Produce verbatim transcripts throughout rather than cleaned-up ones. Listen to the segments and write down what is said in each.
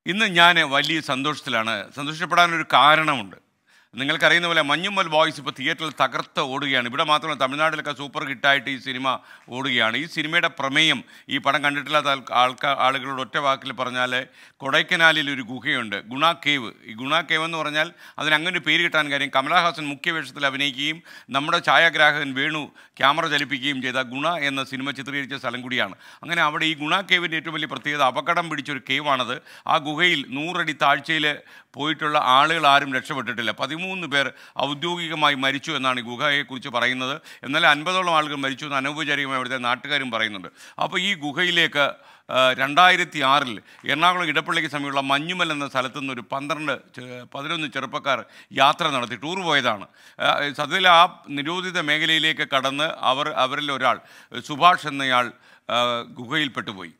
ഇന്ന് ഞാൻ വലിയ സന്തോഷത്തിലാണ്. സന്തോഷപ്പെടാനൊരു കാരണമുണ്ട്. നിങ്ങൾക്കറിയുന്ന പോലെ മഞ്ഞുമ്മൽ ബോയ്സ് ഇപ്പോൾ തിയേറ്ററിൽ തകർത്ത് ഓടുകയാണ്. ഇവിടെ മാത്രമല്ല, തമിഴ്നാട്ടിലൊക്കെ സൂപ്പർ ഹിറ്റായിട്ട് ഈ സിനിമ ഓടുകയാണ്. ഈ സിനിമയുടെ പ്രമേയം ഈ പടം കണ്ടിട്ടില്ലാത്ത ആൾക്കാർ ആളുകളോട് ഒറ്റ വാക്കിൽ പറഞ്ഞാൽ, കൊടൈക്കനാലിൽ ഒരു ഗുഹയുണ്ട്, ഗുണ കേവ്. ഈ ഗുണ കേവ് എന്ന് പറഞ്ഞാൽ അതിനങ്ങനെ പേര് കിട്ടാൻ കാര്യം കമലഹാസൻ മുഖ്യവേഷത്തിൽ അഭിനയിക്കുകയും നമ്മുടെ ഛായാഗ്രാഹകൻ വേണു ക്യാമറ ചലിപ്പിക്കുകയും ചെയ്ത ഗുണ എന്ന സിനിമ ചിത്രീകരിച്ച സ്ഥലം കൂടിയാണ്. അങ്ങനെ അവിടെ ഈ ഗുണ കേവിൻ്റെ ഏറ്റവും വലിയ പ്രത്യേകത അപകടം പിടിച്ചൊരു കേവാണത്. ആ ഗുഹയിൽ നൂറടി താഴ്ചയിൽ പോയിട്ടുള്ള ആളുകൾ ആരും രക്ഷപ്പെട്ടിട്ടില്ല. പതിമൂന്ന് പേർ ഔദ്യോഗികമായി മരിച്ചു എന്നാണ് ഈ ഗുഹയെക്കുറിച്ച് പറയുന്നത്. എന്നാൽ അൻപതോളം ആളുകൾ മരിച്ചു എന്ന് അനൗപചാരികമായി അവിടുത്തെ നാട്ടുകാരും പറയുന്നുണ്ട്. അപ്പോൾ ഈ ഗുഹയിലേക്ക് രണ്ടായിരത്തി ആറിൽ എറണാകുളം ഇടപ്പള്ളിക്ക് സമീപമുള്ള മഞ്ഞുമൽ എന്ന സ്ഥലത്തു നിന്ന് ഒരു പന്ത്രണ്ട് പതിനൊന്ന് ചെറുപ്പക്കാർ യാത്ര നടത്തി ടൂർ പോയതാണ്. സത്യത്തിൽ ആ നിരോധിത മേഖലയിലേക്ക് കടന്ന് അവർ അവരിൽ ഒരാൾ സുഭാഷ് എന്നയാൾ ഗുഹയിൽ പെട്ടുപോയി.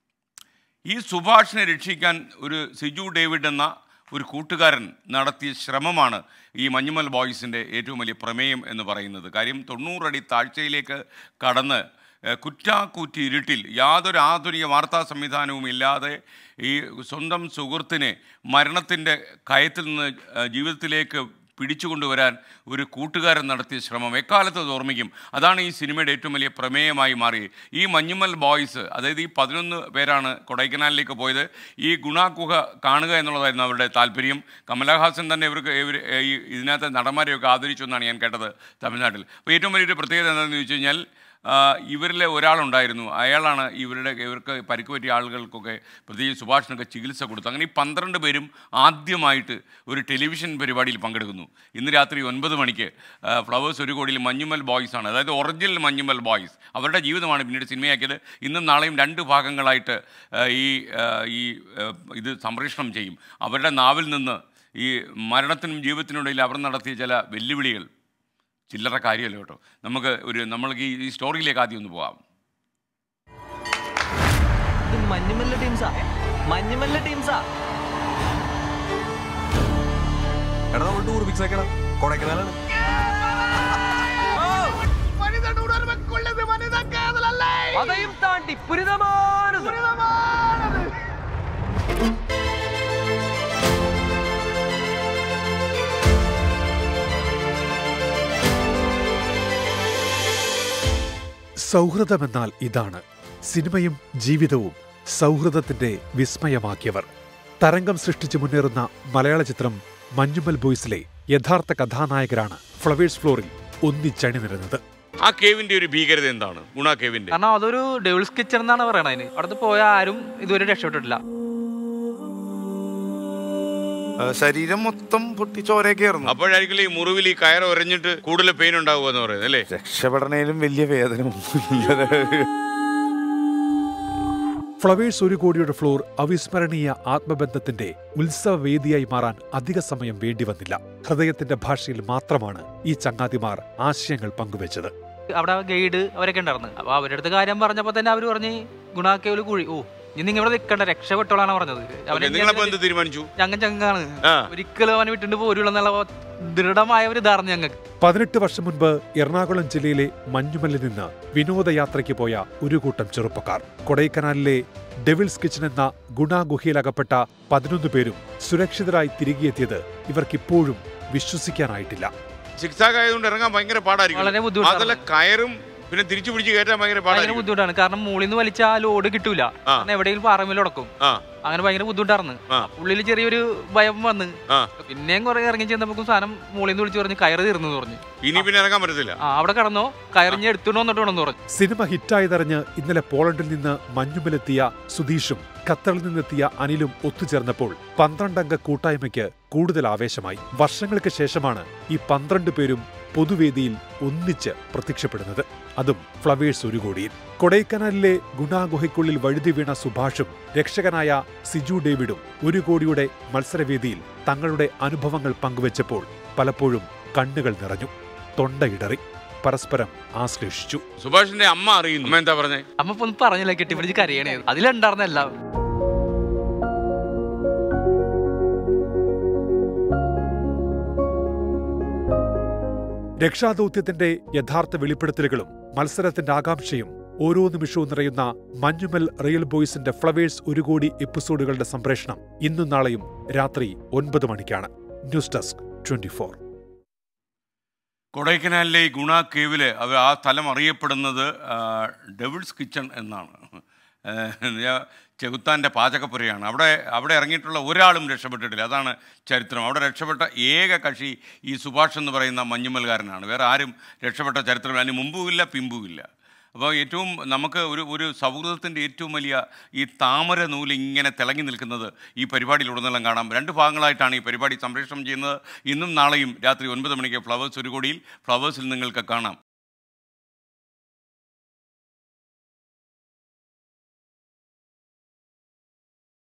ഈ സുഭാഷിനെ രക്ഷിക്കാൻ ഒരു സിജു ഡേവിഡ് എന്ന ഒരു കൂട്ടുകാരൻ നടത്തിയ ശ്രമമാണ് ഈ മഞ്ഞുമൽ ബോയ്സിൻ്റെ ഏറ്റവും വലിയ പ്രമേയം എന്ന് പറയുന്നത്. കാര്യം തൊണ്ണൂറടി താഴ്ചയിലേക്ക് കടന്ന് കുറ്റാക്കൂറ്റി ഇരുട്ടിൽ യാതൊരു ആധുനിക വാർത്താ സംവിധാനവും ഇല്ലാതെ ഈ സ്വന്തം സുഹൃത്തിനെ മരണത്തിൻ്റെ കയത്തിൽ നിന്ന് ജീവിതത്തിലേക്ക് പിടിച്ചുകൊണ്ടുവരാൻ ഒരു കൂട്ടുകാരൻ നടത്തിയ ശ്രമം എക്കാലത്ത് അത് ഓർമ്മിക്കും. അതാണ് ഈ സിനിമയുടെ ഏറ്റവും വലിയ പ്രമേയമായി മാറി. ഈ മഞ്ഞുമൽ ബോയ്സ്, അതായത് ഈ പതിനൊന്ന് പേരാണ് കൊടൈക്കനാലിലേക്ക് പോയത്. ഈ ഗുണാഗുഹ കാണുക എന്നുള്ളതായിരുന്നു അവരുടെ താല്പര്യം. കമലഹാസൻ തന്നെ ഇവർക്ക് ഇവർ ഈ ഇതിനകത്ത് നടന്മാരെയൊക്കെ ആദരിച്ചു എന്നാണ് ഞാൻ കേട്ടത് തമിഴ്നാട്ടിൽ. അപ്പോൾ ഏറ്റവും വലിയൊരു പ്രത്യേകത എന്താണെന്ന് ചോദിച്ചു കഴിഞ്ഞാൽ, ഇവരിലെ ഒരാളുണ്ടായിരുന്നു, അയാളാണ് ഇവരുടെ ഇവർക്ക് പരിക്ക് പറ്റിയ ആളുകൾക്കൊക്കെ പ്രത്യേകിച്ച് സുഭാഷിനൊക്കെ ചികിത്സ കൊടുത്തു. അങ്ങനെ ഈ പന്ത്രണ്ട് പേരും ആദ്യമായിട്ട് ഒരു ടെലിവിഷൻ പരിപാടിയിൽ പങ്കെടുക്കുന്നു. ഇന്ന് രാത്രി ഒൻപത് മണിക്ക് ഫ്ലവേഴ്സ് ഒരു കോടിയിൽ മഞ്ഞുമൽ ബോയ്സ് ആണ്, അതായത് ഒറിജിനൽ മഞ്ഞുമൽ ബോയ്സ്. അവരുടെ ജീവിതമാണ് പിന്നീട് സിനിമയാക്കിയത്. ഇന്നും നാളെയും രണ്ട് ഭാഗങ്ങളായിട്ട് ഈ ഈ ഇത് സംപ്രേഷണം ചെയ്യും. അവരുടെ നാവിൽ നിന്ന് ഈ മരണത്തിനും ജീവിതത്തിനും ഇടയിൽ അവർ നടത്തിയ ചില വെല്ലുവിളികൾ ചില്ലറ കാര്യമല്ല കേട്ടോ. നമുക്ക് ഒരു നമ്മൾക്ക് ഈ സ്റ്റോറിയിലേക്ക് ആദ്യം ഒന്ന് പോകാം. മഞ്ഞുമല്ല ടീംസാ മഞ്ഞുമല്ല ടീംസാ എടാ, നമ്മൾ ടൂർ ഫിക്സ് ആക്കണം. കൊടൈക്കനാലാണ്. അതെയും താണ്ടി പുരിതമാനത്. സൗഹൃദമെന്നാൽ ഇതാണ്. സിനിമയും ജീവിതവും സൗഹൃദത്തിന്റെ വിസ്മയമാക്കിയവർ. തരംഗം സൃഷ്ടിച്ച് മുന്നേറുന്ന മലയാള ചിത്രം മഞ്ഞുമൽ ബോയ്സിലെ യഥാർത്ഥ കഥാനായകരാണ് ഫ്ലവേഴ്സ് ഫ്ലോറിൽ ഒന്നിച്ചണി നിരന്നത്. ആ കേവിന്റെ ഒരു ഭീകരത എന്താണ്? ഗുണ കേവിന്റെ കാരണം അതൊരു ഡെവിൾസ് കിച്ചൺ എന്നാണ് പറയണത്. അതിന് അവിടുത്തെ പോയ ആരും ഇതുവരെ രക്ഷപ്പെട്ടിട്ടില്ല. ശരീരം മൊത്തം പൊട്ടി ചോരയൊക്കെയായിരുന്നു. അപ്പോഴായിരിക്കും ഈ മുറിവിൽ ഈ കയർ ഉരഞ്ഞിട്ട് കൂടുതൽ പെയിൻ ഉണ്ടാവുക എന്ന് പറയുന്നത് അല്ലേ? രക്ഷപ്പെടണേലും വലിയ വേദന ഒന്നുമില്ല. ഫ്ലവേഴ്സ് ഒരു കോടിയുടെ ഫ്ലോർ അവിസ്മരണീയ ആത്മബന്ധത്തിന്റെ ഉത്സവവേദിയായി മാറാൻ അധിക സമയം വേണ്ടി വന്നില്ല. ഹൃദയത്തിന്റെ ഭാഷയിൽ മാത്രമാണ് ഈ ചങ്ങാതിമാർ ആശയങ്ങൾ പങ്കുവെച്ചത്. അവിടെ ഗൈഡ് അവരൊക്കെ ഉണ്ടായിരുന്നു. അപ്പൊ അവരുടെ അടുത്ത് കാര്യം പറഞ്ഞപ്പോ തന്നെ അവര് പറഞ്ഞ് ഗുണാക്കേവില് കുഴി, ഓ ഇനി നിങ്ങൾ നിൽക്കണ്ട, രക്ഷപ്പെട്ടോളാണ് പറഞ്ഞത്. ഞങ്ങൾ ചങ്ങാണ്, ഒരിക്കലും അവനെ വിട്ടിട്ട് പോരുള്ള ദൃഢമായ ഒരു ധാരണ ഞങ്ങൾക്ക്. പതിനെട്ട് വർഷം മുൻപ് എറണാകുളം ജില്ലയിലെ മഞ്ഞുമലിൽ നിന്ന് വിനോദയാത്രയ്ക്ക് പോയ ഒരു കൂട്ടം ചെറുപ്പക്കാർ കൊടൈക്കനാലിലെ ഡെവിൾസ് കിച്ചൺ എന്ന ഗുണാഗുഹയിലകപ്പെട്ട പതിനൊന്ന് പേരും സുരക്ഷിതരായി തിരികെയെത്തിയത് ഇവർക്കിപ്പോഴും വിശ്വസിക്കാനായിട്ടില്ല. സിക്സാഗ് ആയതുകൊണ്ട് ഇറങ്ങാൻ ഭയങ്കര പാടായിരിക്കും. അതല്ല, കയറും പിന്നെ തിരിച്ചു പിടിച്ച് കയറ്റാൻ ഭയങ്കര ബുദ്ധിമുട്ടാണ്. കാരണം മുകളിൽ നിന്ന് വലിച്ച ആ ലോഡ് കിട്ടൂല, എവിടെയും പാറമേൽ ഉടക്കും. അങ്ങനെ ഭയങ്കര ബുദ്ധിമുട്ടായിരുന്നു. ഉള്ളിൽ ചെറിയൊരു ഭയം വന്ന് പിന്നെയും കുറെ ഇറങ്ങി ചെന്നപ്പോ സാധനം മുകളിൽ നിന്ന് വിളിച്ചു പറഞ്ഞ് കയറ് തീർന്നു പറഞ്ഞു. ഇനി പിന്നെ ഇറങ്ങാൻ പറ്റത്തില്ല. അവിടെ കടന്നോ, കയറിഞ്ഞ് എടുത്തുകൊണ്ട് വന്നിട്ട് വേണമെന്ന് പറഞ്ഞു. സിനിമ ഹിറ്റായതറിഞ്ഞ് ഇന്നലെ പോളണ്ടിൽ നിന്ന് മഞ്ഞുമലെത്തിയ സുധീഷും ഖത്തറിൽ നിന്നെത്തിയ അനിലും ഒത്തുചേർന്നപ്പോൾ പന്ത്രണ്ടംഗ കൂട്ടായ്മയ്ക്ക് കൂടുതൽ ആവേശമായി. വർഷങ്ങൾക്ക് ശേഷമാണ് ഈ പന്ത്രണ്ട് പേരും പൊതുവേദിയിൽ ഒന്നിച്ച് പ്രത്യക്ഷപ്പെടുന്നത്. അതും ഫ്ലവേഴ്സ് ഒരു കോടിയിൽ. കൊടൈക്കനാലിലെ ഗുണാഗുഹയ്ക്കുള്ളിൽ വഴുതി വീണ സുഭാഷും രക്ഷകനായ സിജു ഡേവിഡും ഒരു കോടിയുടെ മത്സരവേദിയിൽ തങ്ങളുടെ അനുഭവങ്ങൾ പങ്കുവച്ചപ്പോൾ പലപ്പോഴും കണ്ണുകൾ നിറഞ്ഞു, തൊണ്ടയിടറി, പരസ്പരം ആശ്ലേഷിച്ചു. സുഭാഷിന്റെ അമ്മ അറിയുന്നു. എന്താ പറഞ്ഞേ? അമ്മ ഒന്നും പറഞ്ഞില്ല, കെട്ടിപ്പിടിച്ച് കരയണേ. അതിലുണ്ടായിരുന്ന എല്ലാവരും. രക്ഷാദൗത്യത്തിന്റെ യഥാർത്ഥ വെളിപ്പെടുത്തലുകളും മത്സരത്തിന്റെ ആകാംക്ഷയും ഓരോ നിമിഷവും നിറയുന്ന മഞ്ഞുമൽ റിയൽ ബോയ്സിന്റെ ഫ്ലവേഴ്സ് ഒരു കോടി എപ്പിസോഡുകളുടെ സംപ്രേഷണം ഇന്നും നാളെയും രാത്രി ഒൻപത് മണിക്കാണ്. News desk twenty four. കൊടൈക്കനാലിലെ ഗുണ കേവില് അവർ ആ സ്ഥലം അറിയപ്പെടുന്നത് ഡെവിൾസ് കിച്ചൺ എന്നാണ്. ചെകുത്താൻ്റെ പാചകപ്പുരയാണ്. അവിടെ അവിടെ ഇറങ്ങിയിട്ടുള്ള ഒരാളും രക്ഷപ്പെട്ടിട്ടില്ല. അതാണ് ചരിത്രം. അവിടെ രക്ഷപ്പെട്ട ഏക കക്ഷി ഈ സുഭാഷ് എന്ന് പറയുന്ന മഞ്ഞുമൽകാരനാണ്. വേറെ ആരും രക്ഷപ്പെട്ട ചരിത്രം അതിന് മുമ്പുമില്ല പിമ്പുമില്ല. അപ്പോൾ ഏറ്റവും നമുക്ക് ഒരു ഒരു സൗഹൃദത്തിൻ്റെ ഏറ്റവും വലിയ ഈ താമര നൂല് ഇങ്ങനെ തിളങ്ങി നിൽക്കുന്നത് ഈ പരിപാടിയിലുടനീളം കാണാം. രണ്ട് ഭാഗങ്ങളായിട്ടാണ് ഈ പരിപാടി സംപ്രേഷണം ചെയ്യുന്നത്. ഇന്നും നാളെയും രാത്രി ഒൻപത് മണിക്ക് ഫ്ലവേഴ്സ് ഒരു കോടിയിൽ ഫ്ലവേഴ്സിൽ നിങ്ങൾക്ക് കാണാം.